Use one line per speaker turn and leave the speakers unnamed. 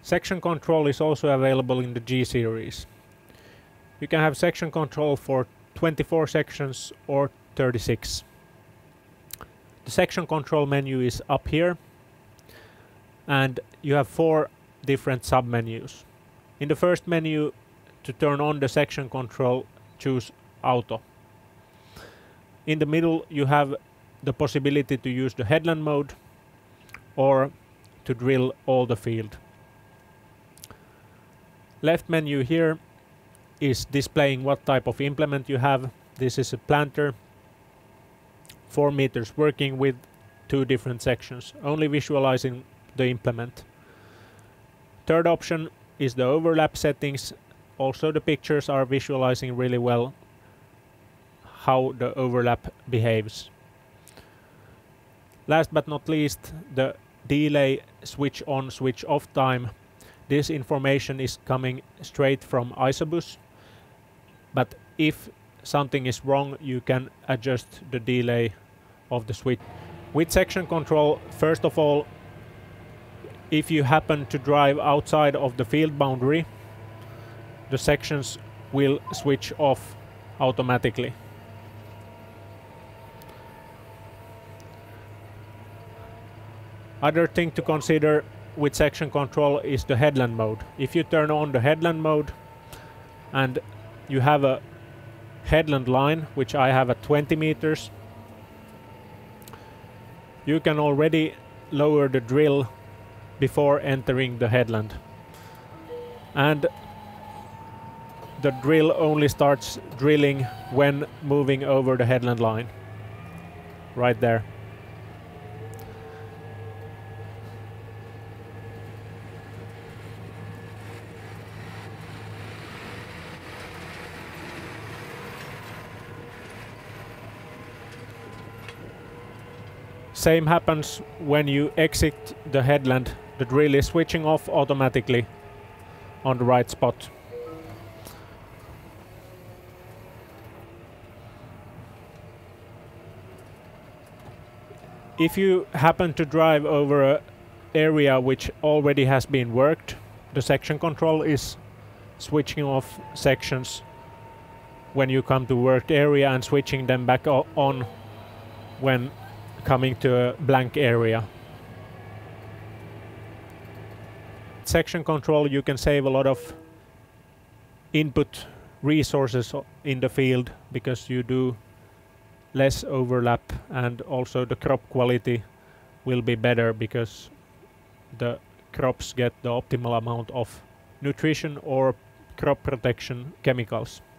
Section control is also available in the G series. You can have section control for 24 sections or 36. The section control menu is up here, and you have 4 different sub-menus. In the first menu, to turn on the section control, choose Auto. In the middle, you have the possibility to use the headland mode or to drill all the field. Left menu here is displaying what type of implement you have. This is a planter, 4 meters working with 2 different sections, only visualizing the implement. Third option is the overlap settings. Also the pictures are visualizing really well how the overlap behaves. Last but not least, the delay switch on switch off time. This information is coming straight from Isobus, but if something is wrong, you can adjust the delay of the switch. With section control, first of all, if you happen to drive outside of the field boundary, the sections will switch off automatically. Other thing to consider with section control is the headland mode. If you turn on the headland mode and you have a headland line, which I have at 20 meters, you can already lower the drill before entering the headland. And the drill only starts drilling when moving over the headland line. Right there. Same happens when you exit the headland. The drill is switching off automatically on the right spot. If you happen to drive over an area which already has been worked, the section control is switching off sections when you come to worked area and switching them back on when coming to a blank area. Section control, you can save a lot of input resources in the field because you do less overlap, and also the crop quality will be better because the crops get the optimal amount of nutrition or crop protection chemicals.